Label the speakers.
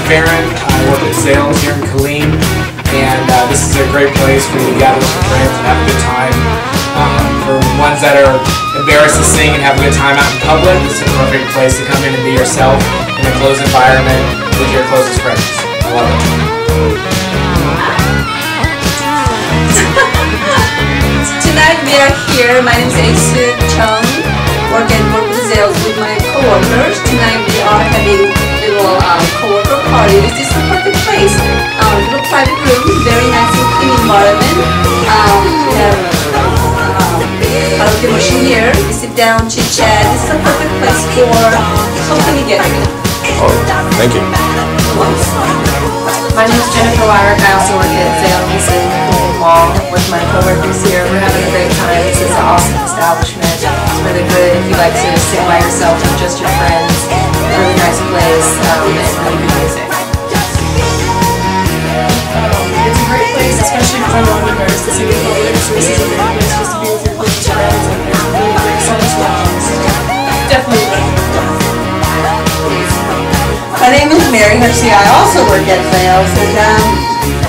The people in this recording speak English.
Speaker 1: Farron. I work at Sales here in Killeen, and this is a great place for you to gather with your friends and have a good time. For ones that are embarrassed to sing and have a good time out in public, this is a perfect place to come in and be yourself in a closed environment with your closest friends. I love it.
Speaker 2: Tonight we are here. My name is Aisu Chung. Work with Sales with my co-workers. Tonight we are having a little co-worker party. This is the perfect place. Little private room, very nice and clean environment. We have karaoke machine here. We sit down, chit chat. This is a perfect place for company gathering.
Speaker 3: Oh, thank you.
Speaker 4: My name is Jennifer Wyrick. I also work at Sales in Killeen Mall with my coworkers here. We're having a great time. This is an awesome establishment. It's really good if you like to sit by yourself with just your friends. Really nice place and really good music.
Speaker 5: It's a great place, especially because I'm not embarrassed to sing in public, so this is a great place just to be with your closest friends and really great songs to watch. Definitely recommend.
Speaker 6: My name is Mary Hershey. I also work at Sales, and